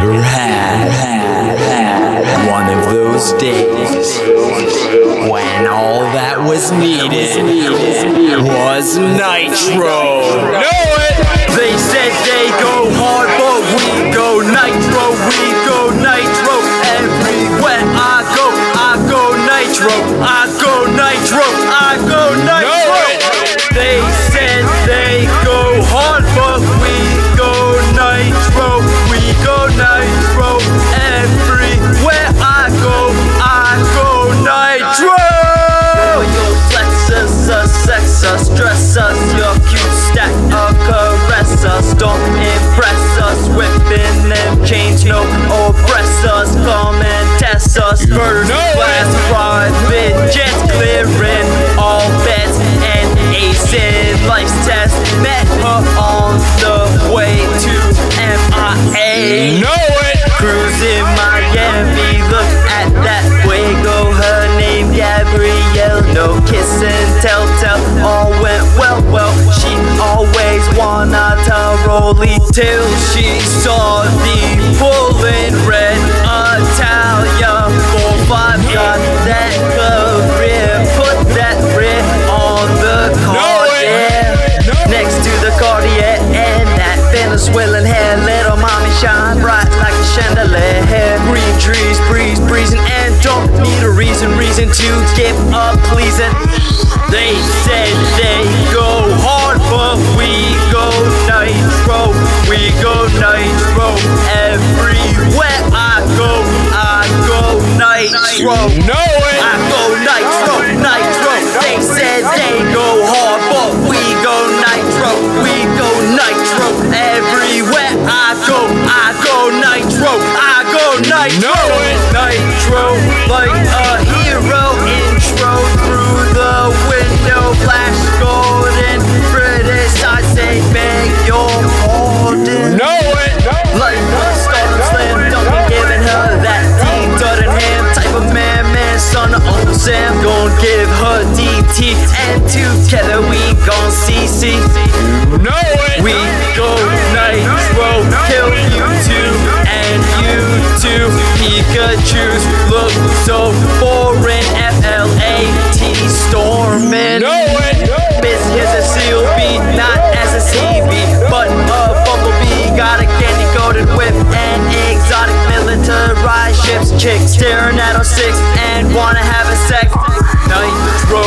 ever had one of those days when all that was needed was nitro. Know it! They said they go hard, but we go nitro. We go nitro. Everywhere I go nitro. I go nitro. I go nitro. They said they go hard, but we go nitro. We go nitro. Everywhere I go nitro. Your flexes, sexass, stress us. Your cute stack of CARESSas. Don't impress us. WHIPPN them chains, no oppressors. Come and test us. First class private jets, clearing all bets and acin. Life's test met her on the way to MIA. Know it! Cruising Miami, look at that Fuego. Her name Gabriel, no kissing, telltale. All went well. She always WANNATA rolly till she saw the pulling red ITALIA 4-5. Got that career, put that red on the CARTIER. Next to the CARTIER and that Venezuelan hair, little mommy shine bright like a chandelier. Green trees, breezing, and don't need a reason to give up pleasing. They said they go hard, but we go nitro. We go nitro. Everywhere I go nitro. Know it! I go nitro. They said they go hard, but we go nitro. We go nitro. Everywhere I go nitro. I go nitro. Nitro, like a hero intro through the window. Flash golden, British, I say beg your pardon. Know it! Like a stardom slam dunking, giving her that Tuddenham type of man, son of Uncle Sam. Gon' give her DT, and together we gon' CC. Know it! We go nitro, kill you two, and you two. Pikachu's look so boring. FLAT storming. Know it! Busy as a CLB, not as a CB, but a bumblebee. Got a candy coated whip and exotic militarized ships. Chicks staring at our six and wanna have a sex. Nitro.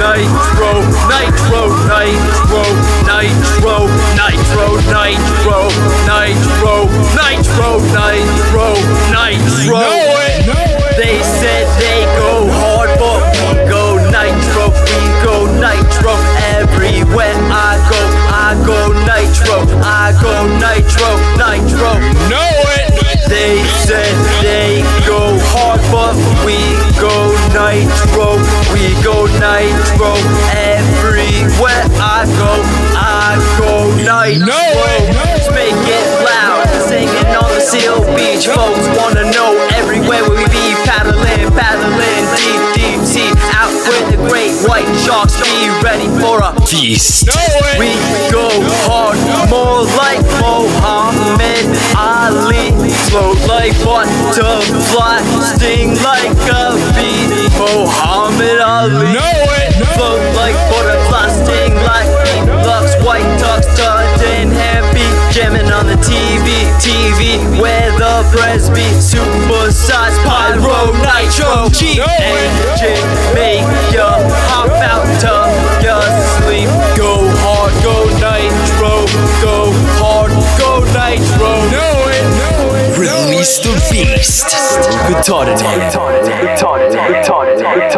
They said they go hard, but we go nitro. We go nitro. Everywhere I go nitro. I go nitro. Know it! They said they go hard, but we go nitro. We go nitro. Everywhere I go nitro. Know it! Make it loud, singing on the Seal Beach. Folks wanna know everywhere we be paddling deep sea. Out with the great white sharks, be ready for a feast. We go hard, more like Muhammad Ali. Float like butterfly, sting like a bee. Muhammad Ali. Float like butterfly, sting like bee. Lux, white tux, Tuddенham beat. Jamming on the TV, where the presby. Super-sized pyro, nitro, G engine. Make ya hop out of your sleep. Go hard, go nitro. Go hard, go nitro. Know it! Release the beast. DELUCA TUDDENHAM.